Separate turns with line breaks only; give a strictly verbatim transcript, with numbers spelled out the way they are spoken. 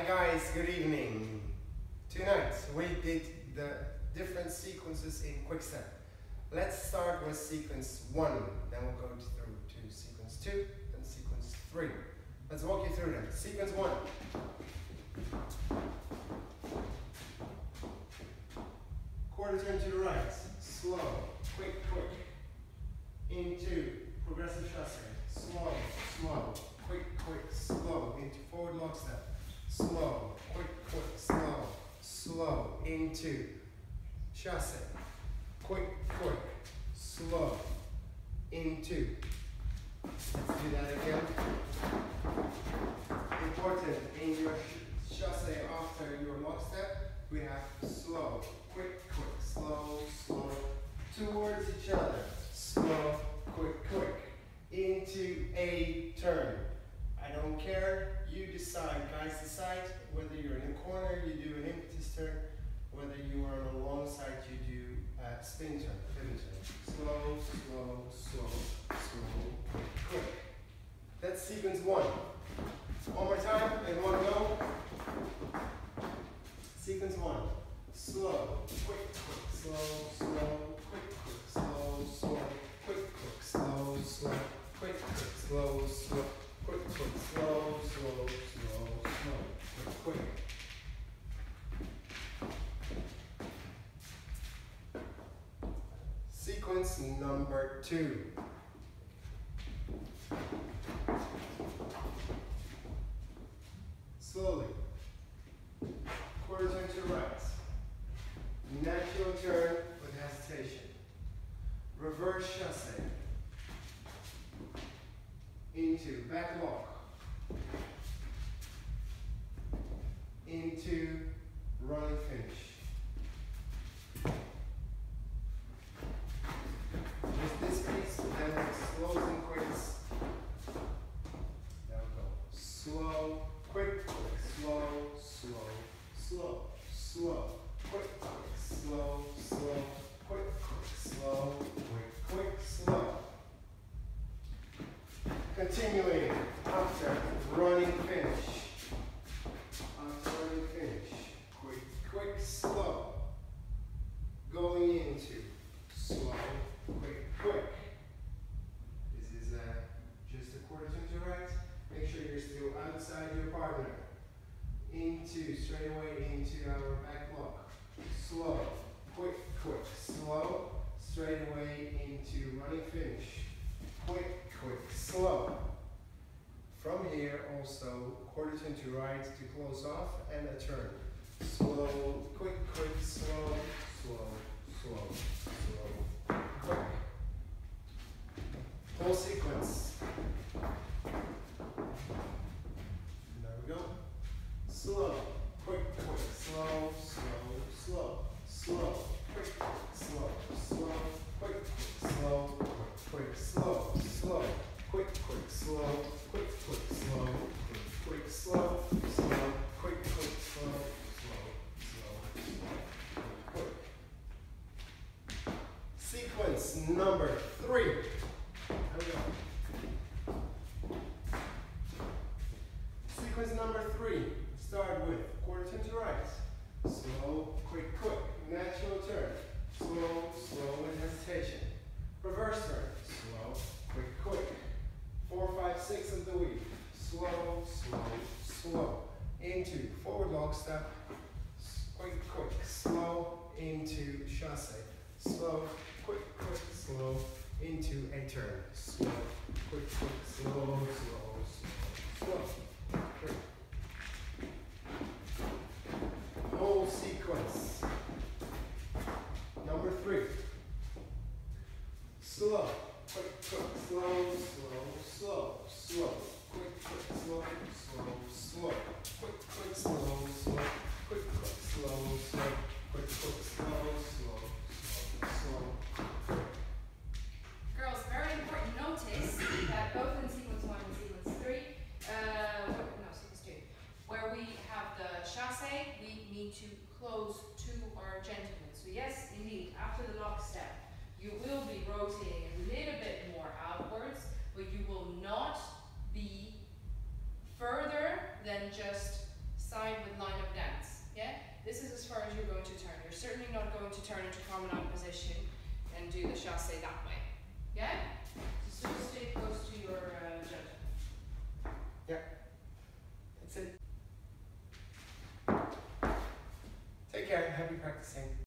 guys, good evening. Tonight we did the different sequences in quick step. Let's start with sequence one, then we'll go through to sequence two, then sequence three. Let's walk you through them. Sequence one. Quarter turn to the right, slow, quick, quick. Into progressive chasse, slow, slow, quick, quick, slow. Into forward lock step, slow, quick, quick, slow, slow. Into chasse, quick, quick, slow. Into. Let's do that again. Important in your chasse after your lock step, we have slow, quick, quick, slow, slow, towards each other, slow, quick, quick, into a turn. I don't care, you decide, guys decide, whether you're in a corner, you do an impetus turn, whether you are on a long side, you do a spin turn, pivot turn. Slow, slow, slow, slow, quick, quick. That's sequence one. One more time, and one go. Sequence one. Slow, quick, quick, slow, slow, quick, quick, slow, slow, quick, quick, slow, slow, quick, quick, slow, slow, quick, quick, slow, slow, slow, slow, quick, quick. Sequence number two. Slowly. Quarter turn to the right. Natural turn with hesitation. Reverse chasse. Into back lock. Into running finish. Just this piece, then slows and quicks. There we go. Slow, quick, quick, slow, slow, slow, slow, quick, quick, slow, slow, quick, quick, slow, quick, quick, slow. Continuing after running finish. After running finish. Quick, quick, slow. Going into slow, quick, quick. This is uh, just a quarter turn to the right. Make sure you're still outside your partner. Into, straight away into our back lock. Slow, quick, quick, slow. Straight away into running finish. Quick, quick, slow. From here also, quarter turn to right to close off and a turn. Slow, quick, quick, slow, slow, slow, slow, quick. Whole sequence. There we go. Slow, quick, quick, slow, slow, slow, slow, quick, quick, slow, slow, quick, quick, slow, quick, quick, slow, slow, quick, quick, slow, quick, quick, slow, quick, quick, slow, slow, quick, quick, slow, slow, slow, slow, quick. Sequence number three. There we go. Sequence number three. Start with quarter turn to right. Slow, quick, quick. Natural turn. Slow, slow with hesitation. Reverse turn. Slow, quick, quick. Four, five, six of the weave. Slow, slow, slow. Into forward lock step. Quick, quick, slow. Into chasse. Slow, quick, quick, slow. Into a turn. Slow, quick, quick, slow, slow, slow, slow. Quick. Whole sequence. Number three. Slow, quick, quick, slow, slow, slow, slow, quick, quick, slow, slow, slow, quick, quick, slow, slow, quick, quick, slow, slow, quick, quick, slow, slow, slow, slow, quick.
Girls, very important notice that both in sequence one and sequence three, uh, no, sequence two, where we have the chasse, we need to close to our gentleman. So yes, indeed, after the lock step, you will be rotating a little bit more outwards, but you will not be further than just side with not going to turn into promenade position and do the chasse that way. Yeah? So super stick goes to your uh, judge.
That's it. Take care. Happy practicing.